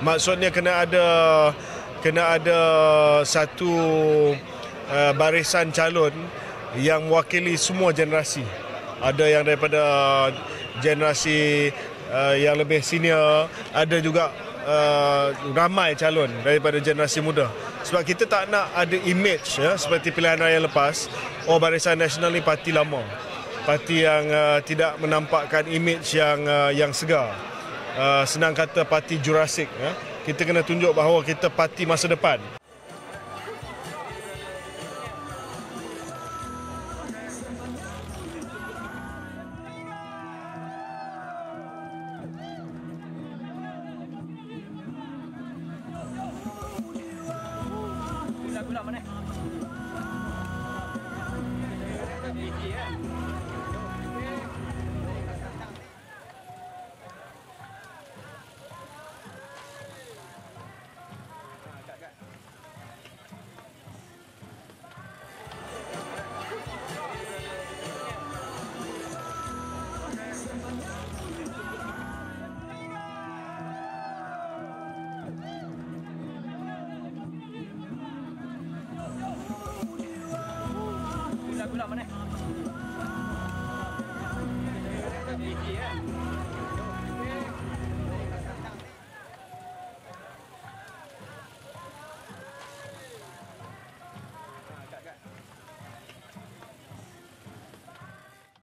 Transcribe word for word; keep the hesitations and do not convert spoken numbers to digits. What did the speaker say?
Maksudnya kena ada kena ada satu uh, barisan calon yang mewakili semua generasi. Ada yang daripada generasi uh, yang lebih senior, ada juga uh, ramai calon daripada generasi muda. Sebab kita tak nak ada image ya, seperti pilihan raya lepas, oh Barisan Nasional ni parti lama. Parti yang uh, tidak menampakkan image yang uh, yang segar. Uh, senang kata parti Jurassic ya. Kita kena tunjuk bahawa kita parti masa depan.